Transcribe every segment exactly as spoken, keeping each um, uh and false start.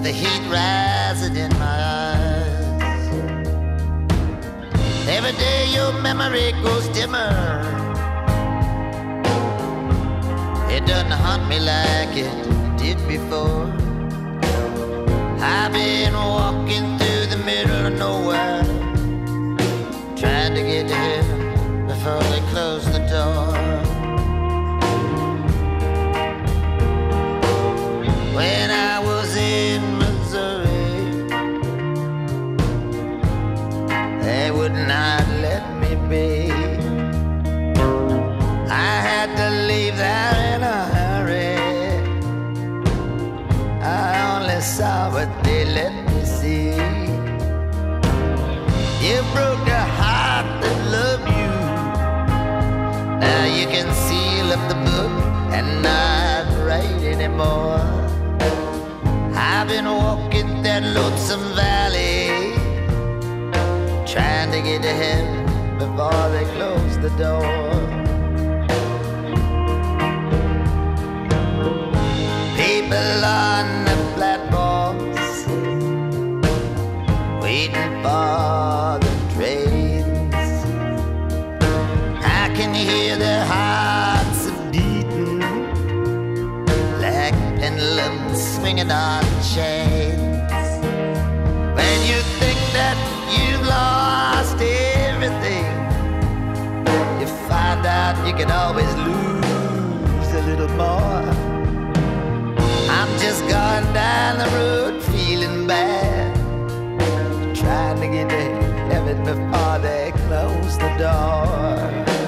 the heat rising in my eyes. Every day your memory grows dimmer. It doesn't haunt me like it did before. I've been walking through the middle of nowhere, trying to get to heaven before they close the door. When I was in Missouri, they would not let me be. I had to leave there in a hurry. I only saw what they let me see. You broke the heart that loved you. Now you can seal up the book and not write anymore. I've been walking that lonesome valley, trying to get to heaven before they close the door. People on the platforms, waiting for the trains. I can hear their hearts beating like pendulums swinging on chains. When you think that you've lost everything, you find out you can always lose a little more. I'm just going down the road feeling bad, trying to get to heaven before they close the door.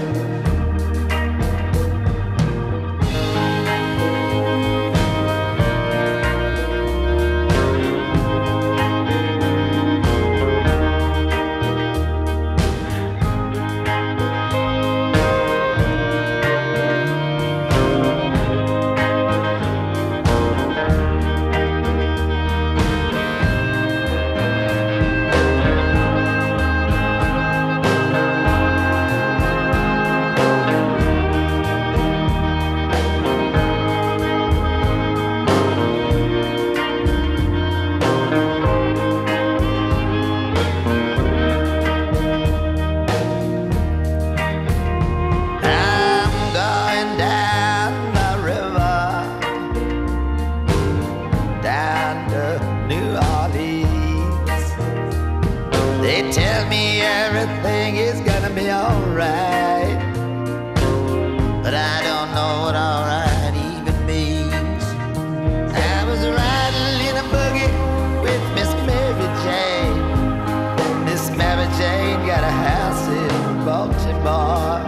They tell me everything is gonna be alright, but I don't know what alright even means. I was riding in a buggy with Miss Mary Jane. Miss Mary Jane got a house in Baltimore.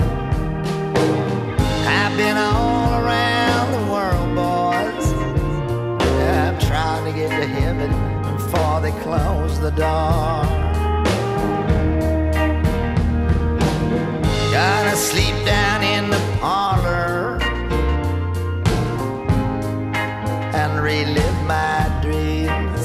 I've been all around the world, boys. I'm trying to get to heaven before they close the door. Gonna sleep down in the parlor and relive my dreams.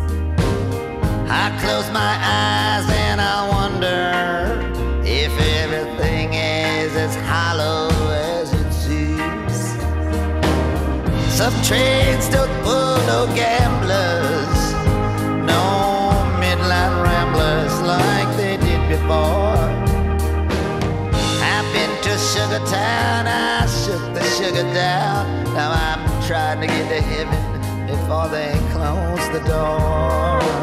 I close my eyes and I wonder if everything is as hollow as it seems. Some trains don't pull no gamblers, no midnight ramblers like they did before. Sugar Town, I shook the sugar down. Now I'm trying to get to heaven before they close the door.